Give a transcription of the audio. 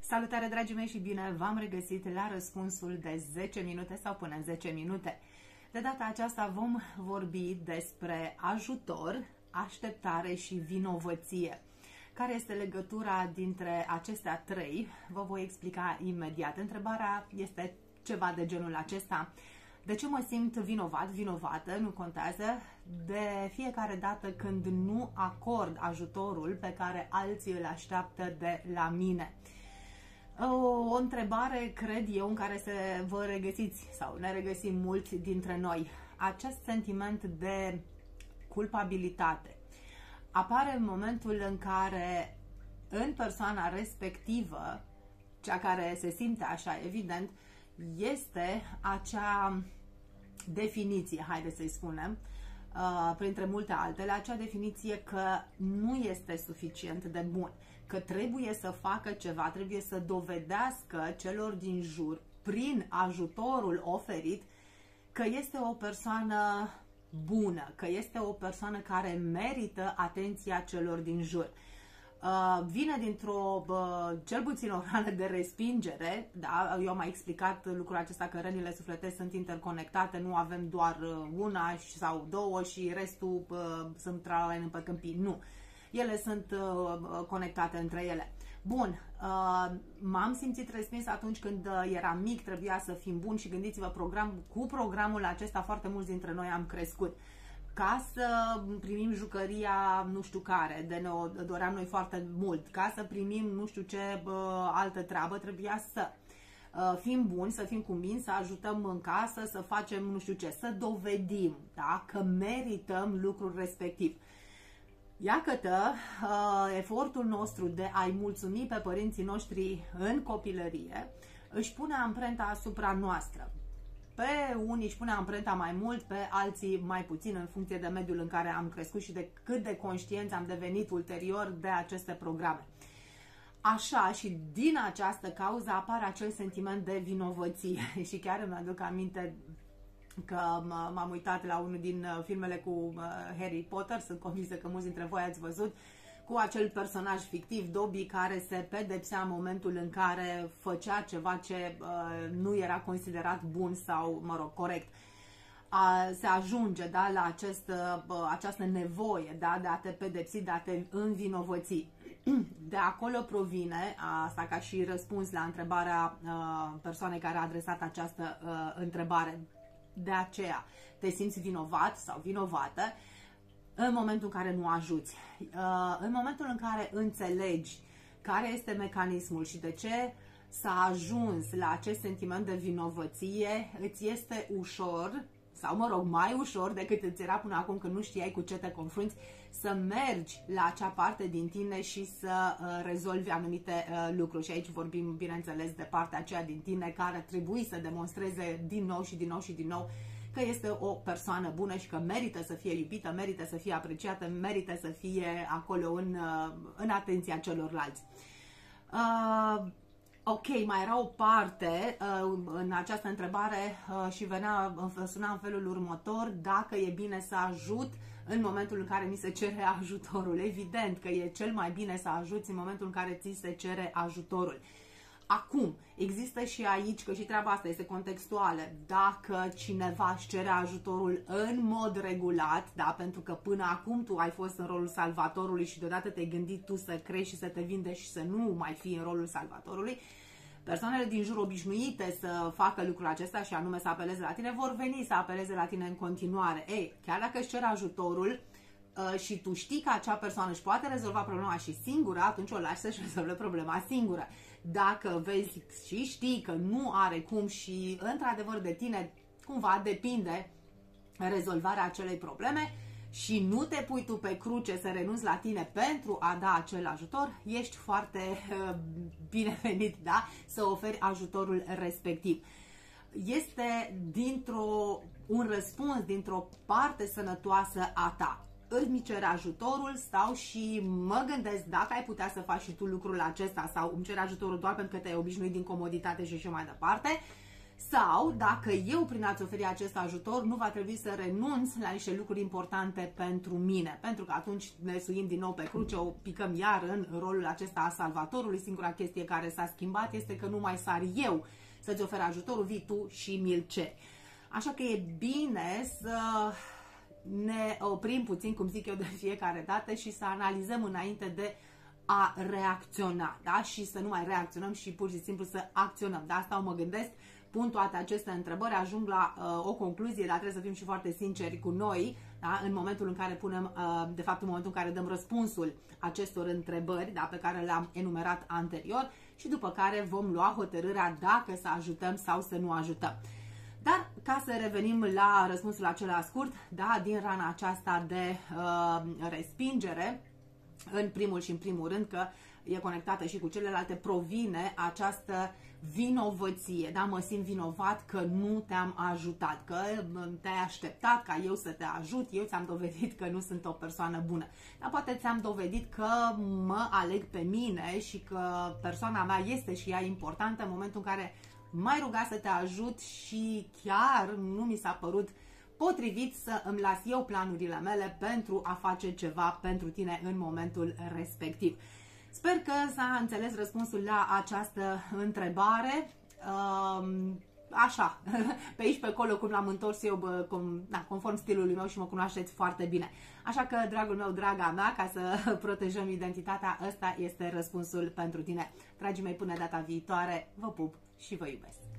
Salutare, dragii mei, și bine v-am regăsit la răspunsul de 10 minute sau până în 10 minute. De data aceasta vom vorbi despre ajutor, așteptare și vinovăție. Care este legătura dintre acestea trei? Vă voi explica imediat. Întrebarea este ceva de genul acesta. De ce mă simt vinovat, vinovată, nu contează, de fiecare dată când nu acord ajutorul pe care alții îl așteaptă de la mine? O întrebare, cred eu, în care vă regăsiți sau ne regăsim mulți dintre noi. Acest sentiment de culpabilitate apare în momentul în care în persoana respectivă, cea care se simte așa, evident, este acea definiție, haideți să-i spunem, printre multe altele, acea definiție că nu este suficient de bun, că trebuie să facă ceva, trebuie să dovedească celor din jur, prin ajutorul oferit, că este o persoană bună, că este o persoană care merită atenția celor din jur. Vine dintr-o, cel puțin o rană de respingere, da? Eu am mai explicat lucrul acesta, că rănile sufletești sunt interconectate, nu avem doar una sau două și restul sunt tralale pe câmpii, nu. Ele sunt conectate între ele. Bun, m-am simțit respins atunci când eram mic, trebuia să fim buni și gândiți-vă, cu programul acesta foarte mulți dintre noi am crescut. Ca să primim jucăria nu știu care, de ne-o doream noi foarte mult, ca să primim nu știu ce altă treabă, trebuia să fim buni, să fim cuminți, să ajutăm în casă, să facem nu știu ce, să dovedim, da, că merităm lucrul respectiv. Iată, efortul nostru de a-i mulțumi pe părinții noștri în copilărie își pune amprenta asupra noastră. Pe unii își pune amprenta mai mult, pe alții mai puțin, în funcție de mediul în care am crescut și de cât de conștienți am devenit ulterior de aceste programe. Așa, și din această cauză apare acel sentiment de vinovăție. Și chiar îmi aduc aminte că m-am uitat la unul din filmele cu Harry Potter, sunt convinsă că mulți dintre voi ați văzut, cu acel personaj fictiv, Dobby, care se pedepsea în momentul în care făcea ceva ce nu era considerat bun sau, mă rog, corect. Se ajunge, da, la această nevoie, da, de a te pedepsi, de a te învinovăți. De acolo provine, asta ca și răspuns la întrebarea persoanei care a adresat această întrebare. De aceea te simți vinovat sau vinovată în momentul în care nu ajuți, în momentul în care înțelegi care este mecanismul și de ce s-a ajuns la acest sentiment de vinovăție, îți este ușor, sau mă rog, mai ușor decât îți era până acum când nu știai cu ce te confrunți, să mergi la acea parte din tine și să rezolvi anumite lucruri. Și aici vorbim, bineînțeles, de partea aceea din tine care trebuie să demonstreze din nou și din nou și din nou că este o persoană bună și că merită să fie iubită, merită să fie apreciată, merită să fie acolo în atenția celorlalți. Ok, mai era o parte în această întrebare și suna în felul următor: dacă e bine să ajut în momentul în care mi se cere ajutorul. Evident că e cel mai bine să ajuți în momentul în care ți se cere ajutorul. Acum, există și aici, că și treaba asta este contextuală, dacă cineva își cere ajutorul în mod regulat, da, pentru că până acum tu ai fost în rolul salvatorului și deodată te-ai gândit tu să crești și să te vindești și să nu mai fii în rolul salvatorului, persoanele din jur obișnuite să facă lucrul acesta și anume să apeleze la tine, vor veni să apeleze la tine în continuare. Ei, chiar dacă își cere ajutorul și tu știi că acea persoană își poate rezolva problema și singură, atunci o lași să-și rezolve problema singură. Dacă vezi și știi că nu are cum și într-adevăr de tine cumva depinde rezolvarea acelei probleme și nu te pui tu pe cruce să renunți la tine pentru a da acel ajutor, ești foarte binevenit, da, să oferi ajutorul respectiv. Este un răspuns dintr-o parte sănătoasă a ta. Îmi cer ajutorul, stau și mă gândesc dacă ai putea să faci și tu lucrul acesta sau îmi cer ajutorul doar pentru că te-ai obișnuit din comoditate și așa mai departe, Sau, dacă eu, prin a-ți oferi acest ajutor, nu va trebui să renunț la niște lucruri importante pentru mine. Pentru că atunci ne suim din nou pe cruce, o picăm iar în rolul acesta a salvatorului. Singura chestie care s-a schimbat este că nu mai sar eu să-ți ofer ajutorul, vii tu și mi-l ceri. Așa că e bine să ne oprim puțin, cum zic eu de fiecare dată, și să analizăm înainte de a reacționa, da? Și să nu mai reacționăm și pur și simplu să acționăm. De asta mă gândesc, pun toate aceste întrebări, ajung la o concluzie, dar trebuie să fim și foarte sinceri cu noi, da? În momentul în care punem, de fapt în momentul în care dăm răspunsul acestor întrebări, da? Pe care le-am enumerat anterior, și după care vom lua hotărârea dacă să ajutăm sau să nu ajutăm. Dar ca să revenim la răspunsul acela scurt, da? Din rana aceasta de respingere, în primul și în primul rând, că e conectată și cu celelalte, provine această vinovăție, da? Mă simt vinovat că nu te-am ajutat, că te-ai așteptat ca eu să te ajut, eu ți-am dovedit că nu sunt o persoană bună. Dar poate ți-am dovedit că mă aleg pe mine și că persoana mea este și ea importantă în momentul în care m-ai rugat să te ajut și chiar nu mi s-a părut potrivit să îmi las eu planurile mele pentru a face ceva pentru tine în momentul respectiv. Sper că s-a înțeles răspunsul la această întrebare. Așa, pe aici, pe acolo, cum l-am întors eu, conform stilului meu și mă cunoașteți foarte bine. Așa că, dragul meu, draga mea, ca să protejăm identitatea, ăsta este răspunsul pentru tine. Dragii mei, până data viitoare, vă pup și vă iubesc!